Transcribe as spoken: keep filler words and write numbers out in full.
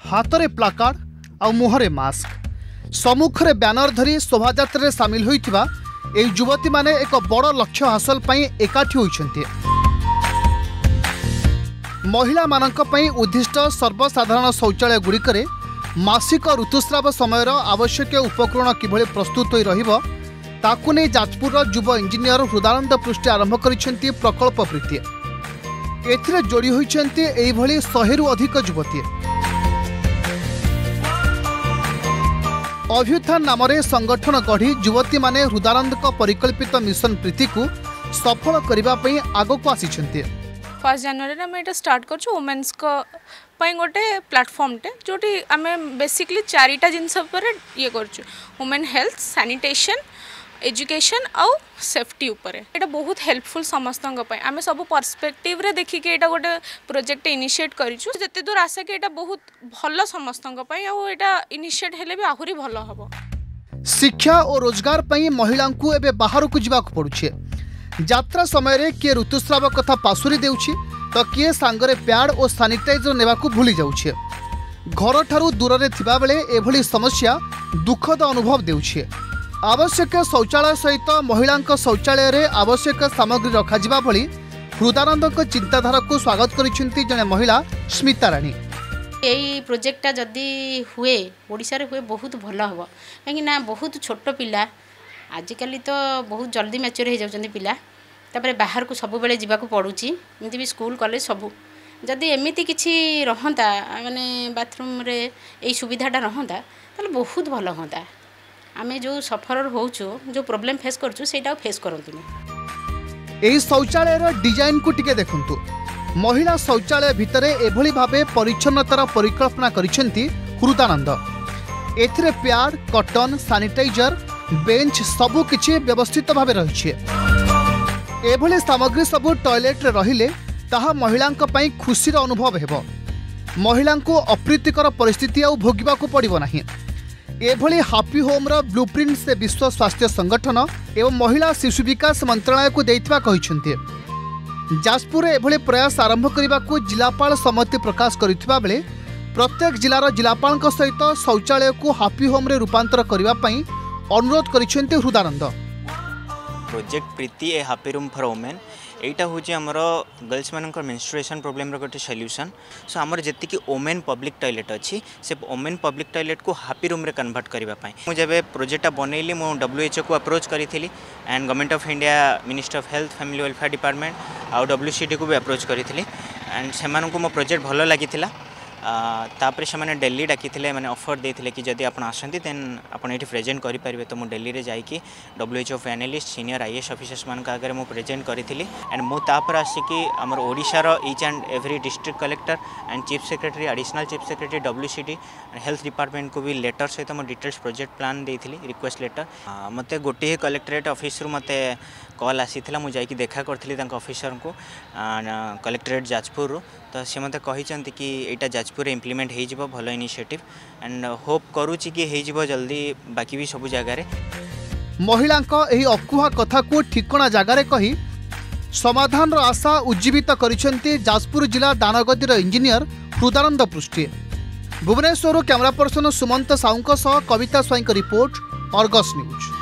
हाथ में प्लाकार्ड आ मुहरे मास्क सम्मुखें बैनर धरी शोभायात्रा सामिल होइथिबा एई युवती माने एक बड़ लक्ष्य हासिल पई एकाठी होइछन्ते। महिला मानक पई उद्दिष्ट सर्वसाधारण शौचालय गुड़िकरे मासिक ऋतुस्राव समयर आवश्यक उपकरण किभଳି प्रस्तुत होई रहिबो ताकु नै जाजपुर युव इंजीनियर हृदानंद पृष्टि आरंभ करिसेंती प्रकल्प प्रीति। एथिरे जोड़ी होइछन्ते एई भଳି सौ रु अधिक युवती। अभ्युत्थान नामरे संगठन गढ़ी युवती माने हृदानंद परिकल्पित मिशन प्रीति को सफल करबा पई आगो को आसीछन्ते। फर्स्ट जनवरी आम ये स्टार्ट कर वुमेन्स गोटे प्लाटफर्म टे जोटी आम बेसिकली चारिटा जिनस ये वुमेन हेल्थ सैनिटेशन एजुकेशन आउ सेफ्टी उपरे एटा बहुत हेल्पफुल समस्त आम सब पर्सपेक्टिव रे देखिके एटा गोटे प्रोजेक्ट इनिशिएट करिछु जते दूर आशा कि एटा बहुत भल समस्त आउ एटा इनिशिएट हेले भी आहुरी भल हबो। शिक्षा और रोजगार पई महिला को एबे बाहर को जिबा को पड़ुछे। यात्रा समय रे किए ऋतुस्राव कथा पासुरी देउछि तो किए सांगरे प्याड और सैनिटाइजर नेबा को भूली जाउछे। घर ठारू दूर रे थिबा बेले एभली समस्या दुखद अनुभव देउछे। आवश्यक शौचालय सहित महिला शौचालय रे आवश्यक सामग्री रखा जिबा भली हृदानंद चिंताधारा को स्वागत करिसेंती जने महिला स्मिता राणी। यही प्रोजेक्टा जदि हुए ओडिशा रे हुए बहुत भल हम कहीं बहुत छोट पिला आजिकल तो बहुत जल्दी मैच्योर हो जाती पिला तापर बाहर को सब बेले जावाक पड़ुची एमती भी स्कूल कॉलेज सबू जदि एमती किसी रहंता माने बाथरूम रे यही सुविधाटा रहंता ताले बहुत भल होंता। आम जो सफर होचु जो प्रॉब्लम फेस करचु सेटा फेस करंतु। एही शौचालय रो डिजाइन को टिके देखंतु। महिला शौचालय भितरे एभली भाबे परिच्छन्नतार परिकल्पना करिसेंती हृदानंद। एथिरे प्याड कॉटन सैनिटाइजर बेंच सबु किछि व्यवस्थित भावे रहिछे। एभली सामग्री सबु टॉयलेट रे रहिले ताहा महिलांक पई खुशीर अनुभव हेबो। महिलांको अप्रीतिकर परिस्थिति आ भोगिबा को पड़िबो नाही। एभली हापी होम रो ब्लूप्रिंट से विश्व स्वास्थ्य संगठन एवं महिला शिशु विकास मंत्रालय को देइतबा कहिसंते। जाजपुर एभली प्रयास आरंभ करबा को जिलापाल सम्मति प्रकाश करितबा बेले प्रत्येक जिलार जिलापाल सहित शौचालय को हापी होम रे रूपांतर करबा पई अनुरोध करिसेंते Hridananda. Project Preeti a happy room for women एटा हूँ आमर गर्ल्स मान मेंस्ट्रुएशन प्रॉब्लम रो गोटे सॉल्यूशन। सो आमर जेतिकी वुमेन पब्लिक टॉयलेट अच्छी से वुमेन पब्लिक टॉयलेट को हापी रूम रे कन्वर्ट करने मुझे जब प्रोजेक्टा बनैली मु डब्ल्यूएचओ को अप्रोच करी and government of India minister of health family welfare department आउ डब्ल्यूसीडी को भी अप्रोच करी एंड से मो प्रोजेक्ट भल लगी तापर से मैंने दिल्ली डाकी मैंने ऑफर देते कि जब आप आसती देन आप ये प्रेजेंट करेंगे तो मुझे दिल्ली में जाकि WHO panelist senior IAS officers मान आगे मुझे प्रेजेंट करी एंड मुझे आसिकी आमर ओडिशार each and every district collector and chief secretary additional chief secretary WCD and health department को भी लेटर सहित मुझे डिटेल्स प्रोजेक्ट प्लान देती रिक्वेस्ट लेटर मत गोटे कलेक्टरेट ऑफिस मत कॉल आसी मुझे देखा करी ऑफिसर को कलेक्टरेट जाजपुर तो सी मत कहते कि यहाँ जाजपुर इम्प्लीमेंट हो भल इनिशिएटिव एंड होप करुच्ची कि हो जल्दी बाकी भी सब जगार। महिला अकुहा कथा को ठिकणा जगार कही समाधान आशा उज्जीवित करिसेंती जाजपुर जिला दानगदीर engineer Hridananda Prusty. Bhubaneswar camera person Sumant Sahu Kabita Swain report Argus news.